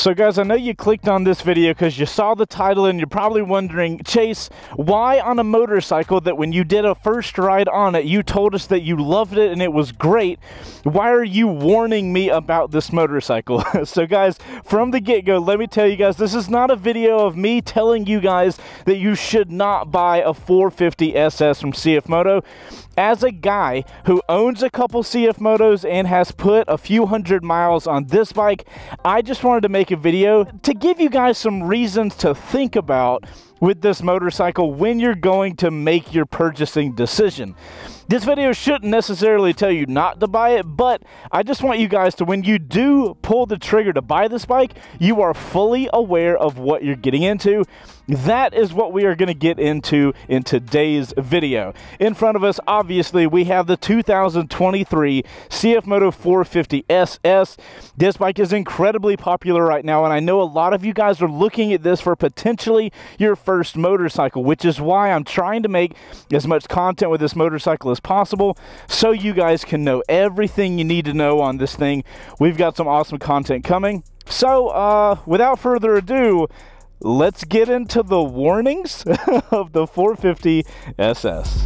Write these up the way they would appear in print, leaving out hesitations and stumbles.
So guys, I know you clicked on this video because you saw the title and you're probably wondering, Chase, why on a motorcycle that when you did a first ride on it, you told us that you loved it and it was great, why are you warning me about this motorcycle? So guys, from the get-go, let me tell you guys, this is not a video of me telling you guys that you should not buy a 450 SS from CFMOTO. As a guy who owns a couple CFMOTOs and has put a few hundred miles on this bike, I just wanted to make a video to give you guys some reasons to think about with this motorcycle when you're going to make your purchasing decision. This video shouldn't necessarily tell you not to buy it, but I just want you guys to, when you do pull the trigger to buy this bike, you are fully aware of what you're getting into. That is what we are going to get into in today's video. In front of us, obviously, we have the 2023 CFMOTO 450 SS. This bike is incredibly popular right now, and I know a lot of you guys are looking at this for potentially your first motorcycle, which is why I'm trying to make as much content with this motorcycle as possible so you guys can know everything you need to know on this thing. We've got some awesome content coming. So, without further ado, let's get into the warnings of the 450 SS.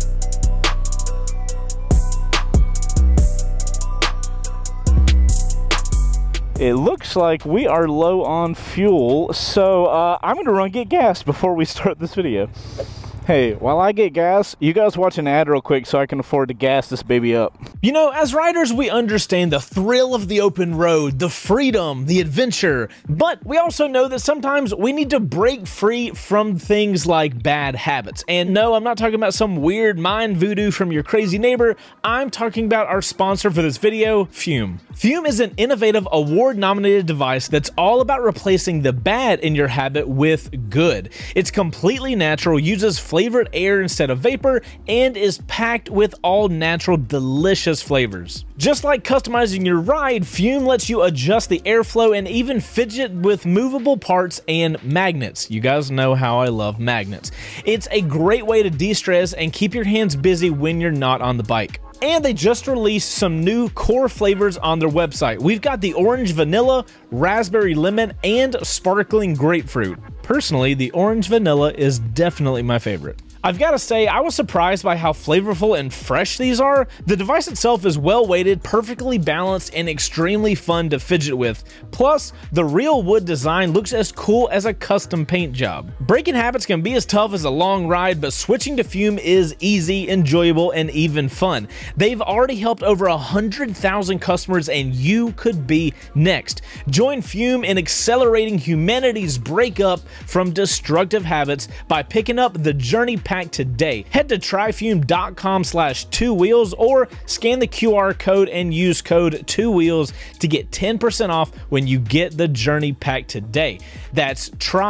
It looks like we are low on fuel, so I'm going to run get gas before we start this video. Hey, while I get gas, you guys watch an ad real quick so I can afford to gas this baby up. You know, as riders, we understand the thrill of the open road, the freedom, the adventure, but we also know that sometimes we need to break free from things like bad habits. And no, I'm not talking about some weird mind voodoo from your crazy neighbor. I'm talking about our sponsor for this video, Fume. Fume is an innovative award-nominated device that's all about replacing the bad in your habit with good. It's completely natural, uses flavored air instead of vapor, and is packed with all natural, delicious flavors. Just like customizing your ride, Fume lets you adjust the airflow and even fidget with movable parts and magnets. You guys know how I love magnets. It's a great way to de-stress and keep your hands busy when you're not on the bike. And they just released some new core flavors on their website. We've got the orange vanilla, raspberry lemon, and sparkling grapefruit. Personally, the orange vanilla is definitely my favorite. I've got to say, I was surprised by how flavorful and fresh these are. The device itself is well weighted, perfectly balanced, and extremely fun to fidget with. Plus, the real wood design looks as cool as a custom paint job. Breaking habits can be as tough as a long ride, but switching to Fume is easy, enjoyable, and even fun. They've already helped over 100,000 customers, and you could be next. Join Fume in accelerating humanity's breakup from destructive habits by picking up the Journey Pack today. Head to tryfume.com/2wheels or scan the QR code and use code 2wheels to get 10% off when you get the Journey Pack today. That's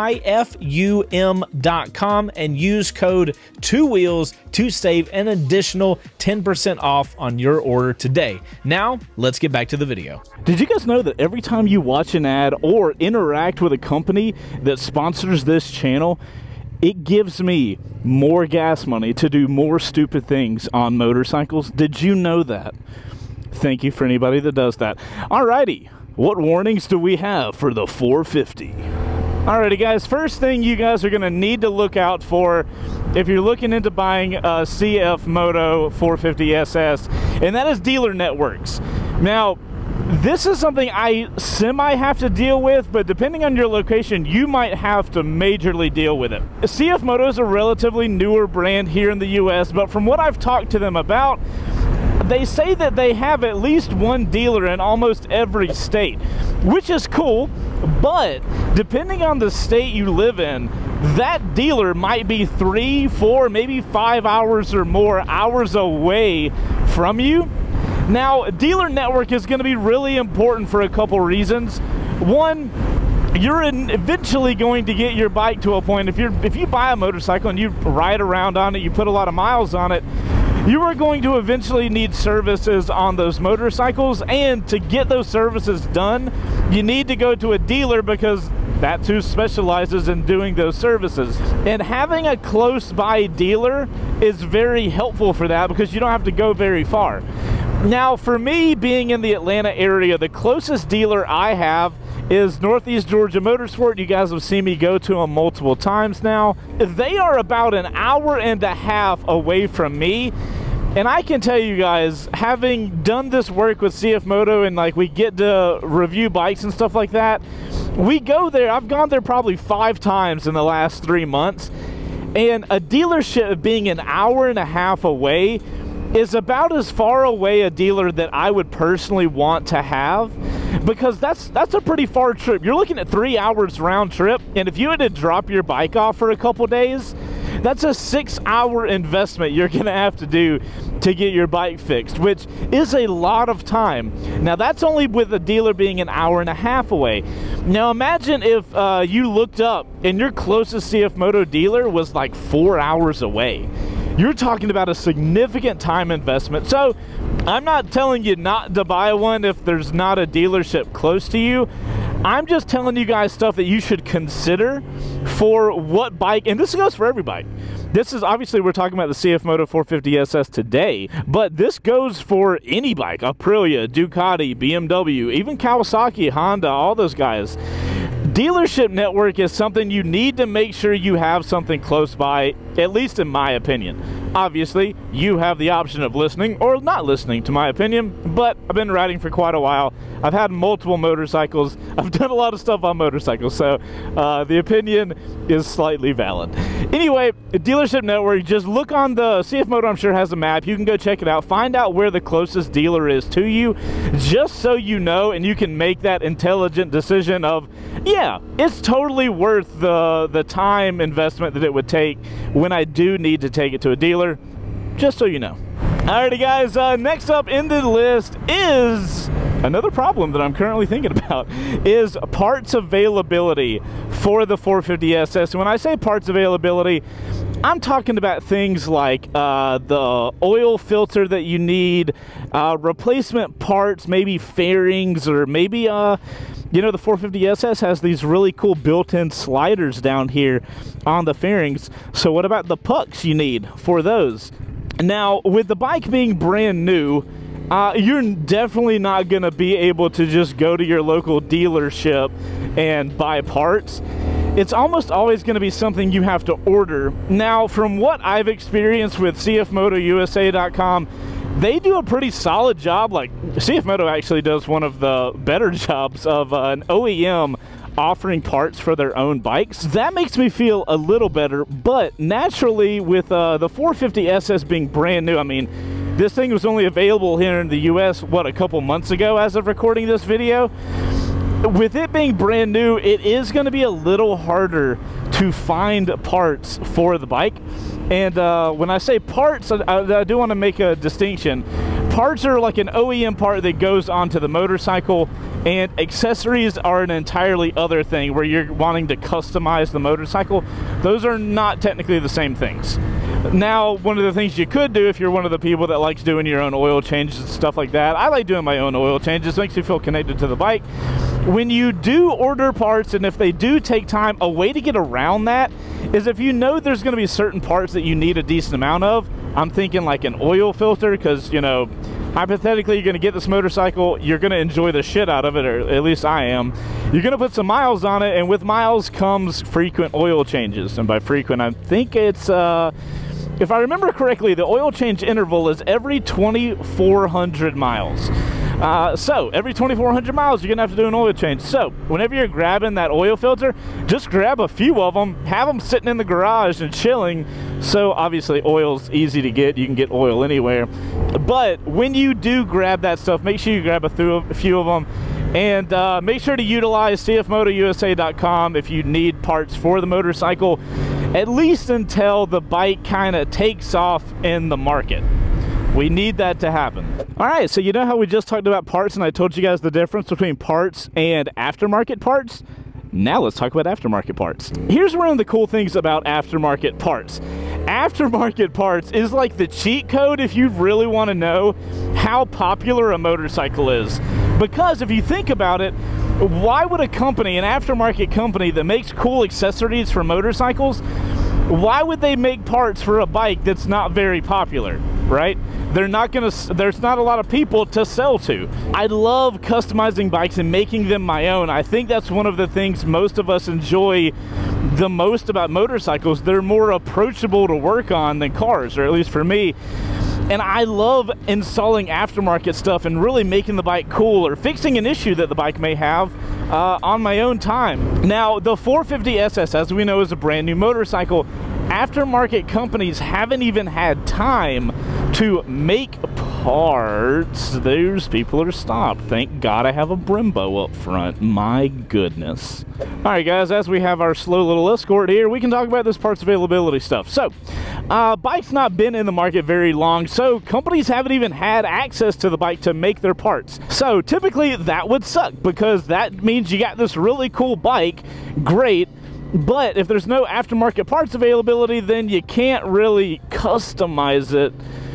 tryfum.com and use code 2wheels to save an additional 10% off on your order today. Now, let's get back to the video. Did you guys know that every time you watch an ad or interact with a company that sponsors this channel, it gives me more gas money to do more stupid things on motorcycles? Did you know that? Thank you for anybody that does that. Alrighty, what warnings do we have for the 450? Alrighty guys, first thing you guys are going to need to look out for if you're looking into buying a CFMOTO 450 SS, and that is dealer networks. Now, this is something I semi have to deal with, but depending on your location, you might have to majorly deal with it. CFMOTO is a relatively newer brand here in the US, but from what I've talked to them about, they say that they have at least one dealer in almost every state, which is cool, but depending on the state you live in, that dealer might be 3, 4, maybe 5 hours or more hours away from you. Now, dealer network is going to be really important for a couple reasons. One, you're eventually going to get your bike to a point, if you buy a motorcycle and you ride around on it, you put a lot of miles on it, you are going to eventually need services on those motorcycles, and to get those services done, you need to go to a dealer because that's who specializes in doing those services. And having a close by dealer is very helpful for that because you don't have to go very far. Now, for me, being in the Atlanta area, the closest dealer I have is Northeast Georgia Motorsport. You guys have seen me go to them multiple times now. They are about an hour and a half away from me. And I can tell you guys, having done this work with CFMOTO and like we get to review bikes and stuff like that, we go there. I've gone there probably 5 times in the last 3 months. And a dealership being an hour and a half away is about as far away a dealer that I would personally want to have, because that's a pretty far trip. You're looking at 3 hours round trip, and if you had to drop your bike off for a couple days, that's a 6-hour investment you're gonna have to do to get your bike fixed, which is a lot of time. Now that's only with a dealer being an hour and a half away. Now imagine if you looked up and your closest CFMOTO dealer was like 4 hours away. You're talking about a significant time investment. So I'm not telling you not to buy one if there's not a dealership close to you. I'm just telling you guys stuff that you should consider for what bike, and this goes for every bike. This is obviously, we're talking about the CFMOTO 450 SS today, but this goes for any bike: Aprilia, Ducati, BMW, even Kawasaki, Honda, all those guys. Dealership network is something you need to make sure you have something close by, at least in my opinion. Obviously, you have the option of listening or not listening to my opinion, but I've been riding for quite a while. I've had multiple motorcycles. I've done a lot of stuff on motorcycles, so the opinion is slightly valid. Anyway, dealership network, just look on the CFMOTO, I'm sure has a map. You can go check it out. Find out where the closest dealer is to you, just so you know, and you can make that intelligent decision of, yeah, it's totally worth the time investment that it would take when I do need to take it to a dealer, just so you know. Alrighty guys, next up in the list is another problem that I'm currently thinking about, is parts availability for the 450 SS. When I say parts availability, I'm talking about things like the oil filter that you need, replacement parts, maybe fairings, or maybe you know, the 450 SS has these really cool built-in sliders down here on the fairings. So what about the pucks you need for those? Now, with the bike being brand new, you're definitely not going to be able to just go to your local dealership and buy parts. It's almost always going to be something you have to order. Now, from what I've experienced with CFMOTOUSA.com, they do a pretty solid job. Like, CFMOTO actually does one of the better jobs of an OEM offering parts for their own bikes. That makes me feel a little better, but naturally with the 450 SS being brand new, I mean, this thing was only available here in the US, what, a couple months ago as of recording this video? With it being brand new, it is going to be a little harder to find parts for the bike. And when I say parts, I do want to make a distinction. Parts are like an OEM part that goes onto the motorcycle, and accessories are an entirely other thing where you're wanting to customize the motorcycle. Those are not technically the same things. Now, one of the things you could do if you're one of the people that likes doing your own oil changes and stuff like that, I like doing my own oil changes. It makes me feel connected to the bike. When you do order parts, and if they do take time, a way to get around that is if you know there's going to be certain parts that you need a decent amount of. I'm thinking like an oil filter, because, you know, hypothetically, you're going to get this motorcycle, you're going to enjoy the shit out of it, or at least I am. You're going to put some miles on it, and with miles comes frequent oil changes. And by frequent, I think it's, if I remember correctly, the oil change interval is every 2,400 miles. So every 2,400 miles, you're gonna have to do an oil change. So whenever you're grabbing that oil filter, just grab a few of them, have them sitting in the garage and chilling. So obviously oil's easy to get. You can get oil anywhere. But when you do grab that stuff, make sure you grab a few of them. And make sure to utilize CFMOTOUSA.com if you need parts for the motorcycle, at least until the bike kind of takes off in the market. We need that to happen. All right, so you know how we just talked about parts and I told you guys the difference between parts and aftermarket parts? Now let's talk about aftermarket parts. Here's one of the cool things about aftermarket parts. Aftermarket parts is like the cheat code if you really want to know how popular a motorcycle is. Because if you think about it, why would a company, an aftermarket company that makes cool accessories for motorcycles, why would they make parts for a bike that's not very popular? right? There's not a lot of people to sell to. I love customizing bikes and making them my own. I think that's one of the things most of us enjoy the most about motorcycles. They're more approachable to work on than cars, or at least for me. And I love installing aftermarket stuff and really making the bike cool or fixing an issue that the bike may have on my own time. Now, the 450 SS, as we know, is a brand new motorcycle. Aftermarket companies haven't even had time to make parts. Those people are stopped. Thank God I have a Brembo up front. My goodness. All right, guys, as we have our slow little escort here, we can talk about this parts availability stuff. So, bike's not been in the market very long, so companies haven't even had access to the bike to make their parts. So typically that would suck, because that means you got this really cool bike, great, but if there's no aftermarket parts availability, then you can't really customize it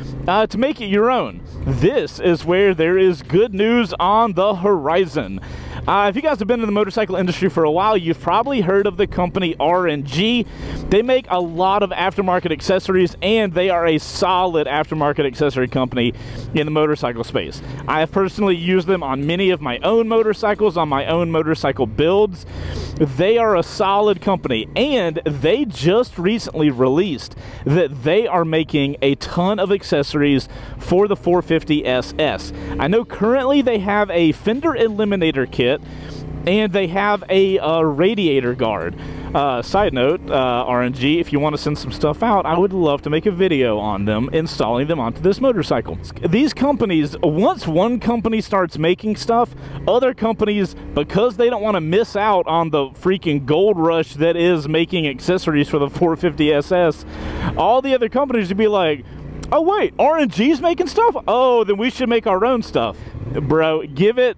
to make it your own. This is where there is good news on the horizon. If you guys have been in the motorcycle industry for a while, you've probably heard of the company R&G. They make a lot of aftermarket accessories, and they are a solid aftermarket accessory company in the motorcycle space. I have personally used them on many of my own motorcycles, on my own motorcycle builds. They are a solid company, and they just recently released that they are making a ton of accessories for the 450 SS. I know currently they have a fender eliminator kit, and they have a radiator guard. Side note, RNG, if you want to send some stuff out, I would love to make a video on them, installing them onto this motorcycle. These companies, once one company starts making stuff, other companies, because they don't want to miss out on the freaking gold rush that is making accessories for the 450 SS, all the other companies would be like, oh wait, RNG's making stuff? Oh, then we should make our own stuff. Bro, give it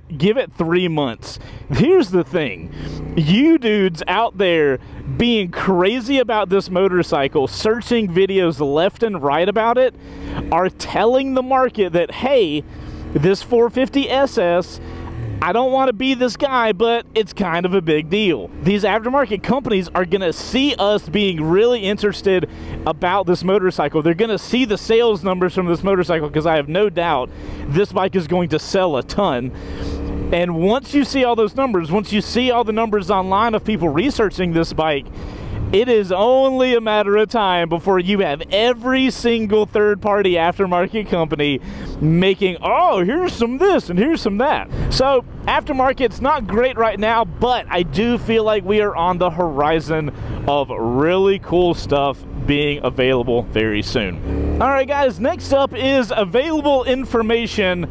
3 months. Here's the thing. You dudes out there being crazy about this motorcycle, searching videos left and right about it, are telling the market that, hey, this 450 SS, I don't want to be this guy, but it's kind of a big deal. These aftermarket companies are going to see us being really interested about this motorcycle. They're going to see the sales numbers from this motorcycle, because I have no doubt this bike is going to sell a ton. And once you see all those numbers, once you see all the numbers online of people researching this bike, it is only a matter of time before you have every single third-party aftermarket company making, oh, here's some this and here's some that. So aftermarket's not great right now, but I do feel like we are on the horizon of really cool stuff being available very soon. All right, guys, next up is available information,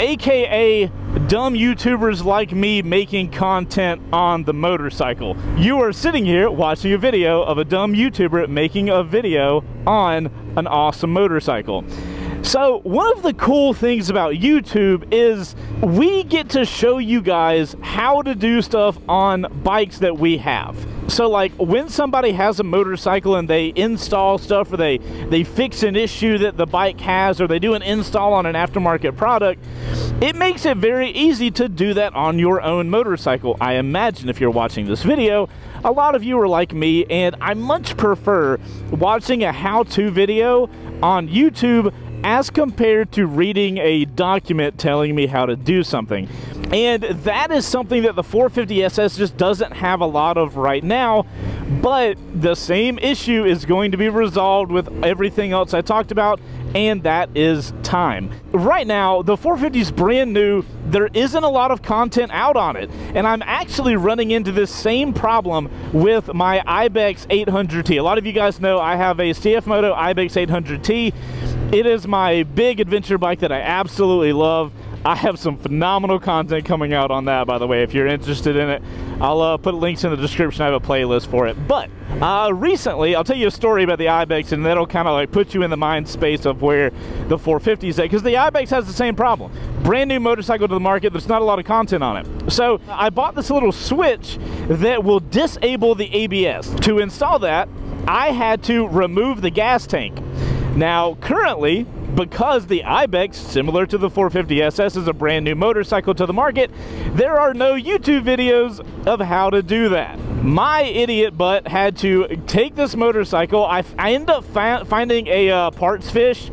aka dumb YouTubers like me making content on the motorcycle. You are sitting here watching a video of a dumb YouTuber making a video on an awesome motorcycle. So one of the cool things about YouTube is we get to show you guys how to do stuff on bikes that we have. So like when somebody has a motorcycle and they install stuff, or they fix an issue that the bike has, or they do an install on an aftermarket product, it makes it very easy to do that on your own motorcycle. I imagine if you're watching this video, a lot of you are like me, and I much prefer watching a how-to video on YouTube as compared to reading a document telling me how to do something. And that is something that the 450 SS just doesn't have a lot of right now, but the same issue is going to be resolved with everything else I talked about, and that is time. Right now, the 450 is brand new. There isn't a lot of content out on it, and I'm actually running into this same problem with my Ibex 800T. A lot of you guys know I have a CFMOTO Ibex 800T. It is my big adventure bike that I absolutely love. I have some phenomenal content coming out on that, by the way. If you're interested in it, I'll put links in the description. I have a playlist for it. But recently, I'll tell you a story about the Ibex, and that'll kind of like put you in the mind space of where the 450 is at, because the Ibex has the same problem. Brand new motorcycle to the market, there's not a lot of content on it. So I bought this little switch that will disable the ABS. To install that, I had to remove the gas tank. Now, currently, because the Ibex, similar to the 450 SS, is a brand new motorcycle to the market, there are no YouTube videos of how to do that. My idiot butt had to take this motorcycle. I ended up finding a parts fish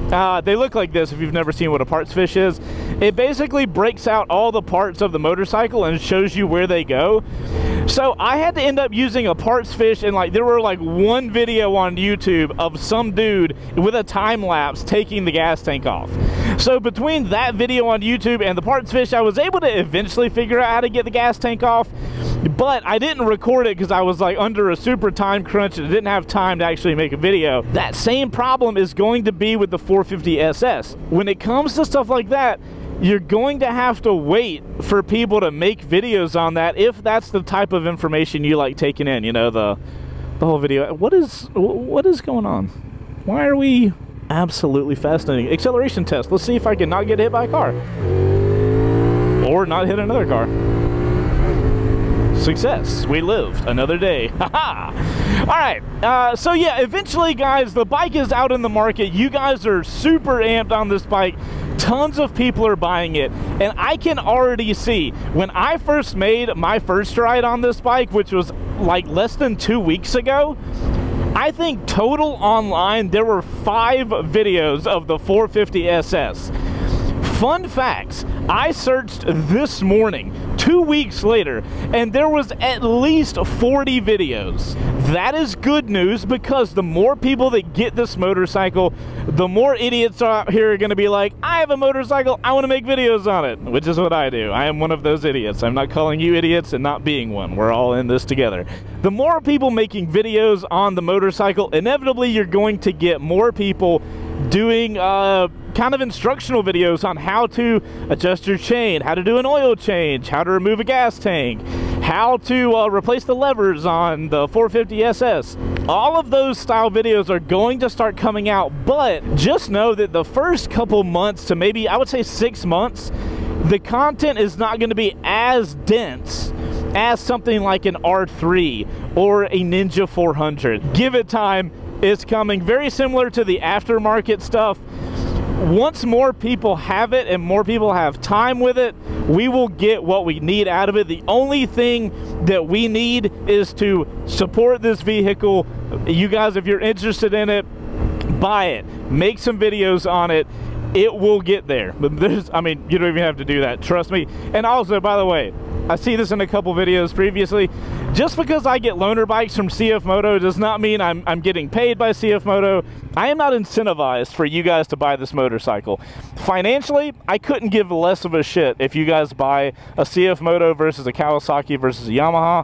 They look like this if you've never seen what a parts fish is. It basically breaks out all the parts of the motorcycle and shows you where they go. So I had to end up using a parts fish, and like there were like one video on YouTube of some dude with a time lapse taking the gas tank off. So between that video on YouTube and the parts fish, I was able to eventually figure out how to get the gas tank off, but I didn't record it because I was like under a super time crunch and I didn't have time to actually make a video. That same problem is going to be with the 450 SS. When it comes to stuff like that, you're going to have to wait for people to make videos on that if that's the type of information you like taking in, you know, the whole video. What is going on? Why are we absolutely fascinating? Acceleration test. Let's see if I can not get hit by a car or not hit another car. Success. We lived another day. Haha. All right. So yeah, eventually, guys, the bike is out in the market. You guys are super amped on this bike. Tons of people are buying it, and I can already see when I first made my first ride on this bike, which was like less than 2 weeks ago. I think total online there were 5 videos of the 450 SS. Fun facts, I searched this morning, 2 weeks later, and there was at least 40 videos. That is good news, because the more people that get this motorcycle, the more idiots out here are going to be like, I have a motorcycle, I want to make videos on it, which is what I do. I am one of those idiots. I'm not calling you idiots and not being one. We're all in this together. The more people making videos on the motorcycle, inevitably you're going to get more people doing kind of instructional videos on how to adjust your chain, how to do an oil change, how to remove a gas tank, how to replace the levers on the 450 SS. All of those style videos are going to start coming out, but just know that the first couple months to maybe, I would say 6 months, the content is not going to be as dense as something like an R3 or a Ninja 400. Give it time. It's coming. Very similar to the aftermarket stuff. Once more people have it and more people have time with it, we will get what we need out of it. The only thing that we need is to support this vehicle. You guys, if you're interested in it, buy it. Make some videos on it. It will get there. But there's, I mean, you don't even have to do that. Trust me. And also, by the way, I see this in a couple videos previously. Just because I get loaner bikes from CFMOTO does not mean I'm getting paid by CFMOTO. I am not incentivized for you guys to buy this motorcycle. Financially, I couldn't give less of a shit if you guys buy a CFMOTO versus a Kawasaki versus a Yamaha.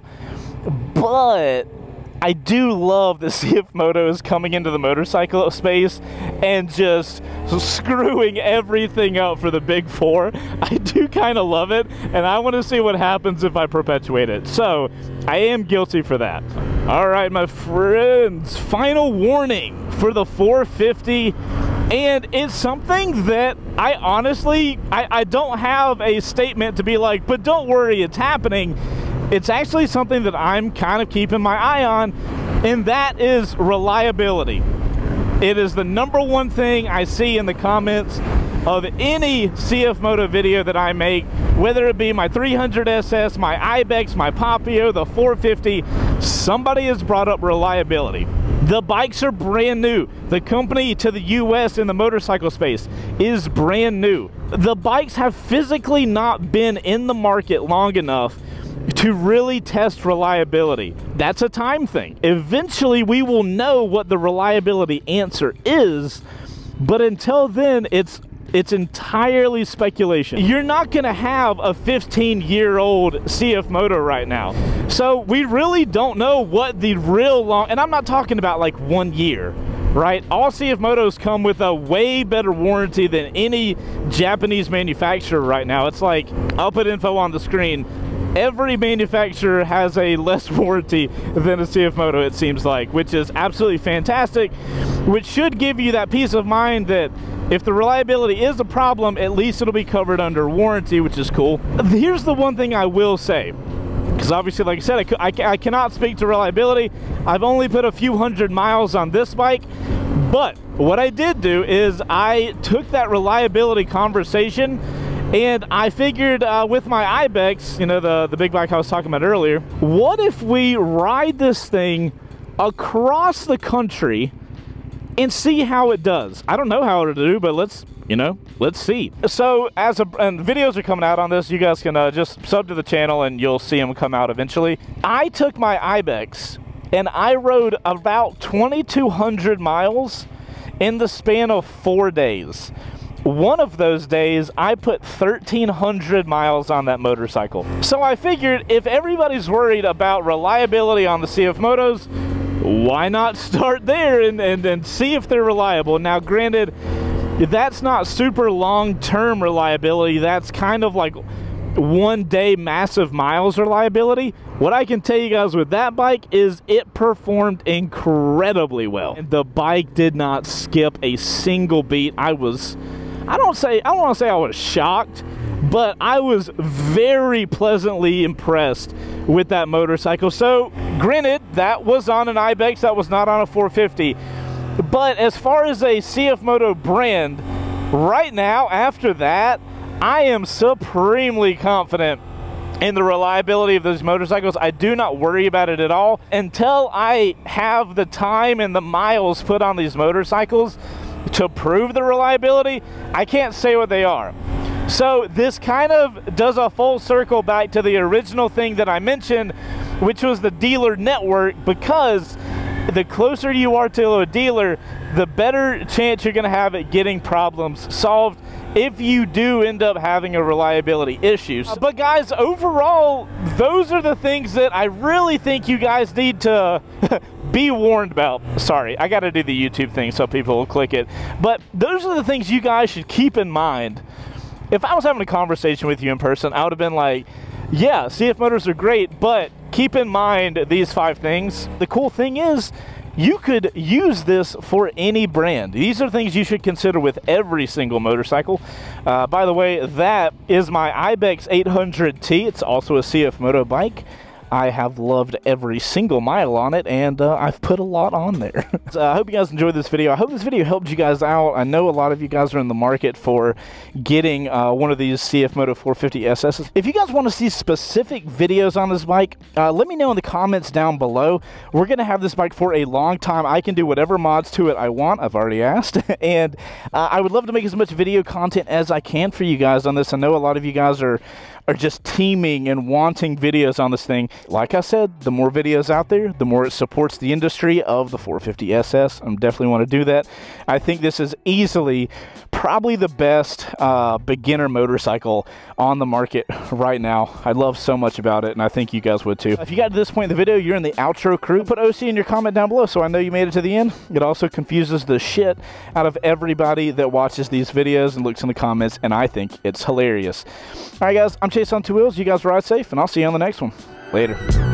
But I do love that CFMOTO is coming into the motorcycle space and just screwing everything up for the big four. I do kind of love it, and I want to see what happens if I perpetuate it. So I am guilty for that. All right, my friends, final warning for the 450. And it's something that I honestly, I don't have a statement to be like, but don't worry, it's happening. It's actually something that I'm kind of keeping my eye on, and that is reliability. It is the #1 thing I see in the comments of any CFMOTO video that I make, whether it be my 300 SS, my Ibex, my Papio, the 450, somebody has brought up reliability. The bikes are brand new. The company to the US in the motorcycle space is brand new. The bikes have physically not been in the market long enough to really test reliability. That's a time thing. Eventually we will know what the reliability answer is, but until then it's entirely speculation. You're not gonna have a 15-year-old CFMOTO right now. So we really don't know what the real long, and I'm not talking about like 1 year, right? All CFMOTOs come with a way better warranty than any Japanese manufacturer right now. It's like, I'll put info on the screen. Every manufacturer has a less warranty than a CFMOTO, it seems like, which is absolutely fantastic, which should give you that peace of mind that if the reliability is a problem, at least it'll be covered under warranty, which is cool. Here's the one thing I will say, because obviously, like I said, I cannot speak to reliability. I've only put a few hundred miles on this bike, but what I did do is I took that reliability conversation and I figured with my Ibex, you know, the big bike I was talking about earlier, what if we ride this thing across the country and see how it does. I don't know how it'll do, but let's see. So and videos are coming out on this. You guys can just sub to the channel and you'll see them come out eventually. I took my Ibex and I rode about 2,200 miles in the span of 4 days. One of those days, I put 1,300 miles on that motorcycle. So I figured if everybody's worried about reliability on the CFMOTOs, why not start there and see if they're reliable? Now, granted, that's not super long-term reliability. That's kind of like 1 day massive miles reliability. What I can tell you guys with that bike is it performed incredibly well. The bike did not skip a single beat. I don't want to say I was shocked, but I was very pleasantly impressed with that motorcycle. So, granted, that was on an Ibex, that was not on a 450. But as far as a CFMOTO brand, right now, after that, I am supremely confident in the reliability of those motorcycles. I do not worry about it at all until I have the time and the miles put on these motorcycles to prove the reliability. I can't say what they are. So this kind of does a full circle back to the original thing that I mentioned, which was the dealer network, because the closer you are to a dealer, the better chance you're going to have at getting problems solved if you do end up having a reliability issues. But guys, overall, those are the things that I really think you guys need to be warned about. Sorry, I got to do the YouTube thing so people will click it. But those are the things you guys should keep in mind. If I was having a conversation with you in person, I would have been like, yeah, CFMOTOs are great, but keep in mind these 5 things. The cool thing is, you could use this for any brand. These are things you should consider with every single motorcycle. By the way, that is my Ibex 800T. It's also a CFMOTO bike. I have loved every single mile on it, and I've put a lot on there. So I hope you guys enjoyed this video. I hope this video helped you guys out. I know a lot of you guys are in the market for getting one of these CFMOTO 450 SSs. If you guys want to see specific videos on this bike, let me know in the comments down below. We're going to have this bike for a long time. I can do whatever mods to it I want. I've already asked. And I would love to make as much video content as I can for you guys on this. I know a lot of you guys are just teaming and wanting videos on this thing. Like I said, the more videos out there, the more it supports the industry of the 450 SS. I definitely want to do that. I think this is easily probably the best beginner motorcycle on the market right now. I love so much about it, and I think you guys would too. If you got to this point in the video, you're in the outro crew, put OC in your comment down below so I know you made it to the end. It also confuses the shit out of everybody that watches these videos and looks in the comments, and I think it's hilarious. All right, guys, I'm Chaseontwowheels. You guys ride safe, and I'll see you on the next one. Later.